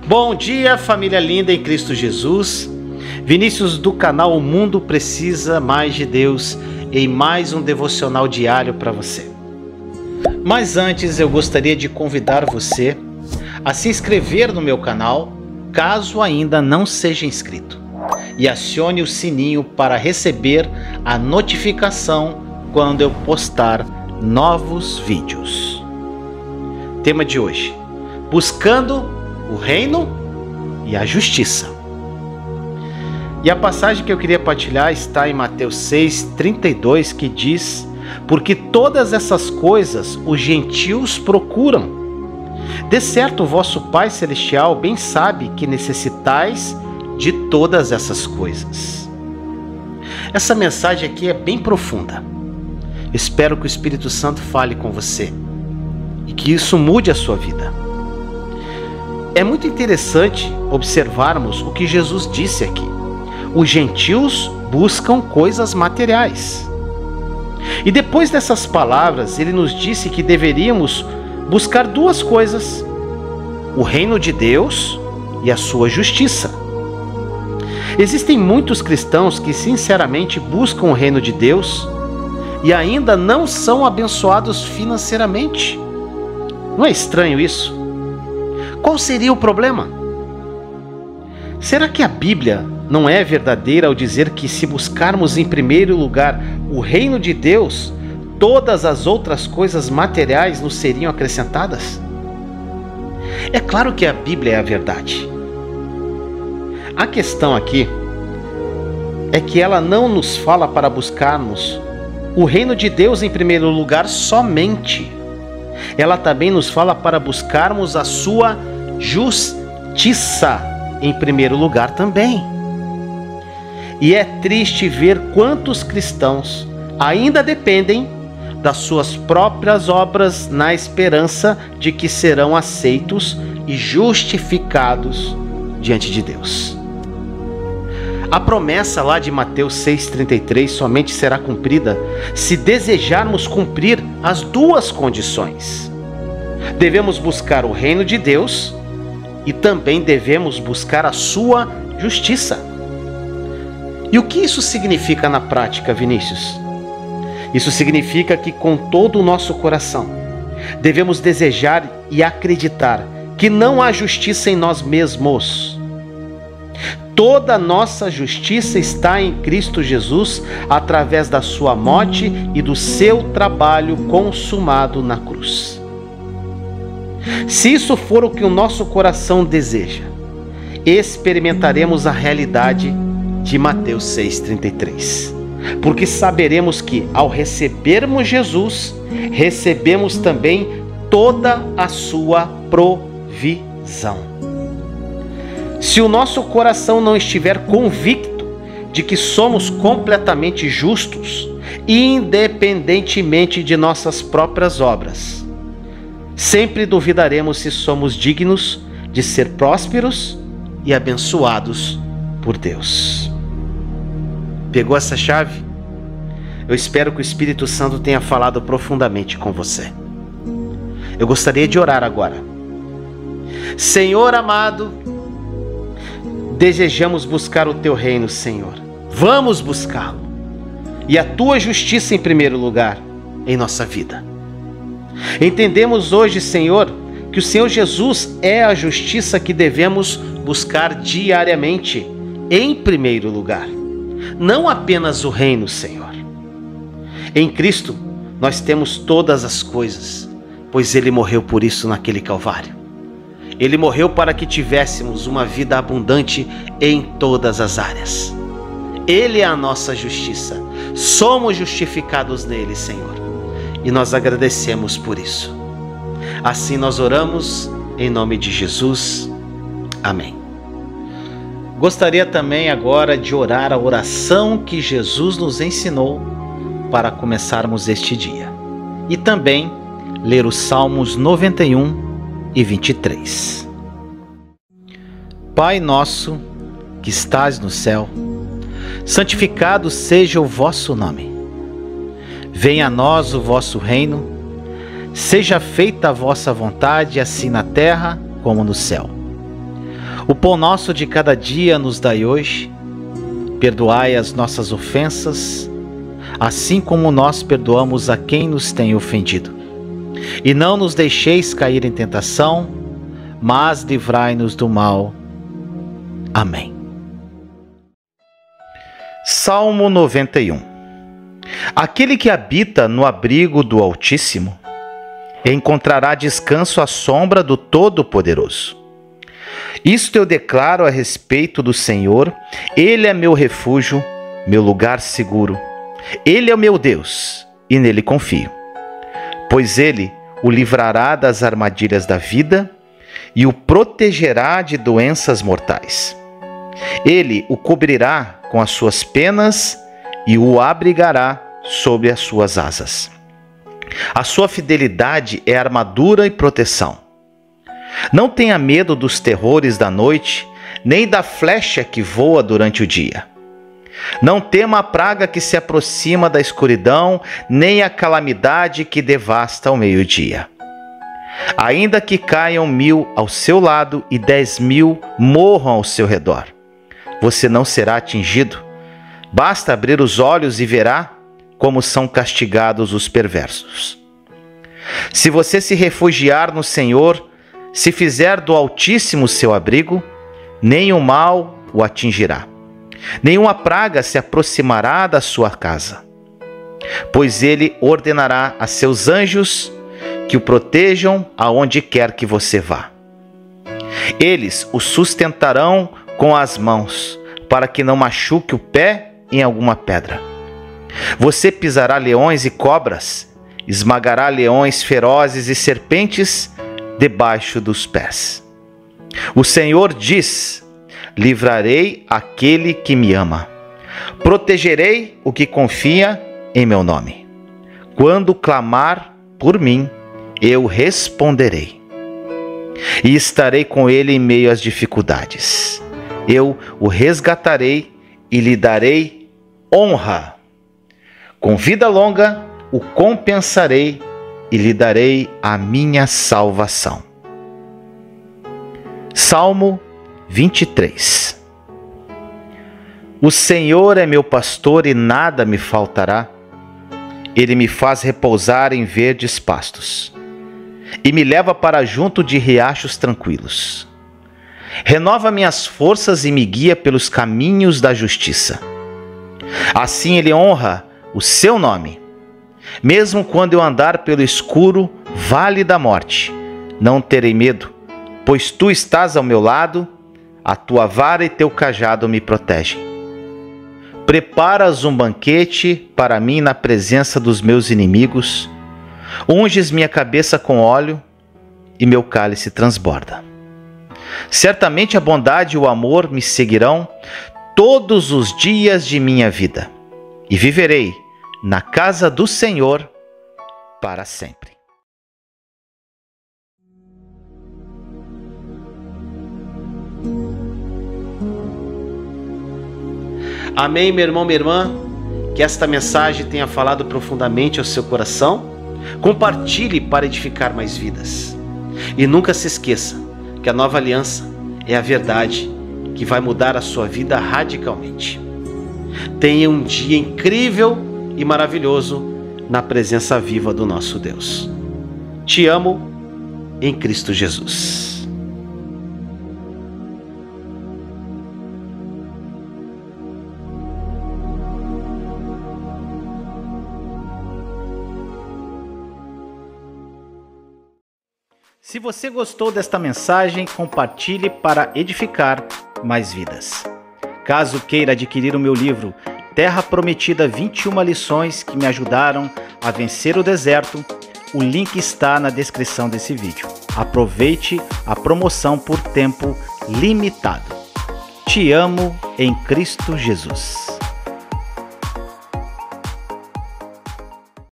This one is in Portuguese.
Bom dia, família linda em Cristo Jesus. Vinícius do canal O Mundo Precisa Mais de Deus em mais um devocional diário para você. Mas antes eu gostaria de convidar você a se inscrever no meu canal, caso ainda não seja inscrito, e acione o sininho para receber a notificação quando eu postar novos vídeos. Tema de hoje: buscando o reino e a justiça. E a passagem que eu queria partilhar está em Mateus 6:32, que diz: porque todas essas coisas os gentios procuram. De certo, o vosso Pai Celestial bem sabe que necessitais de todas essas coisas. Essa mensagem aqui é bem profunda. Espero que o Espírito Santo fale com você e que isso mude a sua vida. É muito interessante observarmos o que Jesus disse aqui. Os gentios buscam coisas materiais. E depois dessas palavras, ele nos disse que deveríamos buscar duas coisas: o reino de Deus e a sua justiça. Existem muitos cristãos que sinceramente buscam o reino de Deus e ainda não são abençoados financeiramente. Não é estranho isso? Qual seria o problema? Será que a Bíblia não é verdadeira ao dizer que, se buscarmos em primeiro lugar o reino de Deus, todas as outras coisas materiais nos seriam acrescentadas? É claro que a Bíblia é a verdade. A questão aqui é que ela não nos fala para buscarmos o reino de Deus em primeiro lugar somente. Ela também nos fala para buscarmos a sua justiça em primeiro lugar também. E é triste ver quantos cristãos ainda dependem das suas próprias obras na esperança de que serão aceitos e justificados diante de Deus. A promessa lá de Mateus 6:33 somente será cumprida se desejarmos cumprir as duas condições. Devemos buscar o reino de Deus e também devemos buscar a sua justiça. E o que isso significa na prática, Vinícius? Isso significa que com todo o nosso coração devemos desejar e acreditar que não há justiça em nós mesmos. Toda a nossa justiça está em Cristo Jesus, através da sua morte e do seu trabalho consumado na cruz. Se isso for o que o nosso coração deseja, experimentaremos a realidade de Mateus 6:33. Porque saberemos que, ao recebermos Jesus, recebemos também toda a sua provisão. Se o nosso coração não estiver convicto de que somos completamente justos, independentemente de nossas próprias obras, sempre duvidaremos se somos dignos de ser prósperos e abençoados por Deus. Pegou essa chave? Eu espero que o Espírito Santo tenha falado profundamente com você. Eu gostaria de orar agora. Senhor amado, desejamos buscar o teu reino, Senhor. Vamos buscá-lo. E a tua justiça em primeiro lugar em nossa vida. Entendemos hoje, Senhor, que o Senhor Jesus é a justiça que devemos buscar diariamente em primeiro lugar. Não apenas o reino, Senhor. Em Cristo nós temos todas as coisas, pois Ele morreu por isso naquele Calvário. Ele morreu para que tivéssemos uma vida abundante em todas as áreas. Ele é a nossa justiça. Somos justificados nele, Senhor. E nós agradecemos por isso. Assim nós oramos em nome de Jesus. Amém. Gostaria também agora de orar a oração que Jesus nos ensinou para começarmos este dia. E também ler os Salmos 91 e 23. Pai nosso que estás no céu, santificado seja o vosso nome. Venha a nós o vosso reino, seja feita a vossa vontade, assim na terra como no céu. O pão nosso de cada dia nos dai hoje. Perdoai as nossas ofensas, assim como nós perdoamos a quem nos tem ofendido. E não nos deixeis cair em tentação, mas livrai-nos do mal. Amém. Salmo 91. Aquele que habita no abrigo do Altíssimo encontrará descanso à sombra do Todo-Poderoso. Isto eu declaro a respeito do Senhor: Ele é meu refúgio, meu lugar seguro. Ele é o meu Deus, e nele confio. Pois Ele o livrará das armadilhas da vida e o protegerá de doenças mortais. Ele o cobrirá com as suas penas e o abrigará sob as suas asas. A sua fidelidade é armadura e proteção. Não tenha medo dos terrores da noite, nem da flecha que voa durante o dia. Não tema a praga que se aproxima da escuridão, nem a calamidade que devasta ao meio-dia. Ainda que caiam 1000 ao seu lado e 10.000 morram ao seu redor, você não será atingido. Basta abrir os olhos e verá como são castigados os perversos. Se você se refugiar no Senhor, se fizer do Altíssimo seu abrigo, nenhum mal o atingirá. Nenhuma praga se aproximará da sua casa. Pois ele ordenará a seus anjos que o protejam aonde quer que você vá. Eles o sustentarão com as mãos, para que não machuque o pé em alguma pedra. Você pisará leões e cobras, esmagará leões ferozes e serpentes debaixo dos pés. O Senhor diz: livrarei aquele que me ama. Protegerei o que confia em meu nome. Quando clamar por mim, eu responderei. E estarei com ele em meio às dificuldades. Eu o resgatarei e lhe darei honra. Com vida longa o compensarei e lhe darei a minha salvação. Salmo 23. O Senhor é meu pastor e nada me faltará. Ele me faz repousar em verdes pastos e me leva para junto de riachos tranquilos. Renova minhas forças e me guia pelos caminhos da justiça. Assim ele honra o seu nome. Mesmo quando eu andar pelo escuro vale da morte, não terei medo, pois tu estás ao meu lado, a tua vara e teu cajado me protegem. Preparas um banquete para mim na presença dos meus inimigos, unges minha cabeça com óleo e meu cálice transborda. Certamente a bondade e o amor me seguirão todos os dias de minha vida, e viverei na casa do Senhor para sempre. Amém, meu irmão, minha irmã? Que esta mensagem tenha falado profundamente ao seu coração. Compartilhe para edificar mais vidas. E nunca se esqueça que a nova aliança é a verdade que vai mudar a sua vida radicalmente. Tenha um dia incrível e maravilhoso na presença viva do nosso Deus. Te amo em Cristo Jesus. Se você gostou desta mensagem, compartilhe para edificar mais vidas. Caso queira adquirir o meu livro Terra Prometida, 21 lições que me ajudaram a vencer o deserto, o link está na descrição desse vídeo. Aproveite a promoção por tempo limitado. Te amo em Cristo Jesus.